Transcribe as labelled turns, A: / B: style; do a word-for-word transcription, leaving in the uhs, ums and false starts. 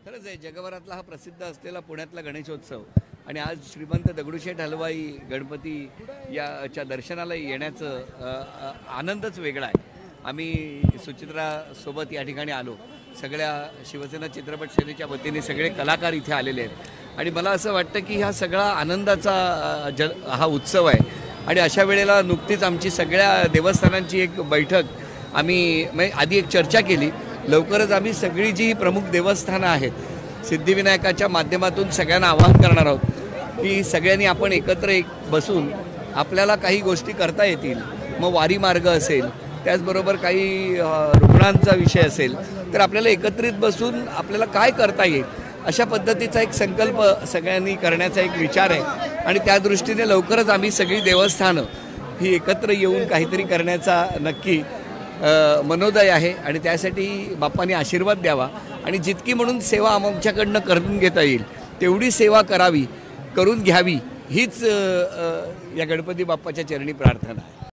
A: खरंच आहे, जगभरातला हा प्रसिद्ध असलेला पुण्यातला गणेशोत्सव आणि आज श्रीमंत दगडूशेठ हलवाई गणपती याच्या दर्शनाला येण्याचं अ, अ, आनंदच वेगळा आहे। आम्ही सुचित्रा सोबत या ठिकाणी आलो, सगळ्या शिवसेना चित्रपट सेनेच्या वतीने सगळे कलाकार इथे आलेले आहेत आणि मला असं वाटतं की हा सगळा आनंदाचा अ, ज हा उत्सव आहे। आणि अशा वेळेला नुकतीच आमची सगळ्या देवस्थानांची एक बैठक आम्ही म्हणजे आधी एक चर्चा केली, लवकरच आम्ही सगळी जी प्रमुख देवस्थानं आहेत सिद्धिविनायकाच्या माध्यमातून सगळ्यांना आवाहन करणार आहोत की सगळ्यांनी आपण एकत्र एक बसून आपल्याला काही गोष्टी करता येतील। मग वारी मार्ग असेल, त्याचबरोबर काही रुग्णांचा विषय असेल, तर आपल्याला एकत्रित बसून आपल्याला काय करता येईल अशा पद्धतीचा एक संकल्प सगळ्यांनी करण्याचा एक विचार आहे आणि त्या दृष्टीने लवकरच आम्ही सगळी देवस्थानं ही एकत्र येऊन काहीतरी करण्याचा नक्की मनोदय आहे आणि त्यासाठी बाप्पांनी आशीर्वाद द्यावा आणि जितकी म्हणून सेवा आमच्याकडनं करून घेता येईल तेवढी सेवा करावी, करून घ्यावी हीच या गणपती बाप्पाच्या चरणी प्रार्थना आहे।